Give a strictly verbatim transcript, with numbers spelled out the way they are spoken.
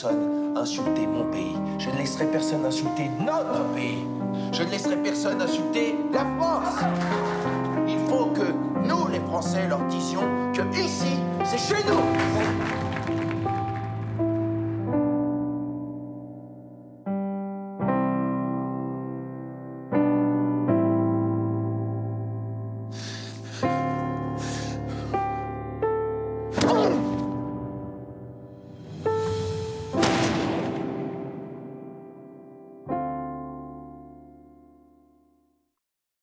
personne insulter mon pays. Je ne laisserai personne insulter notre pays. Je ne laisserai personne insulter la France. Il faut que nous, les Français, leur disions que ici, c'est chez nous.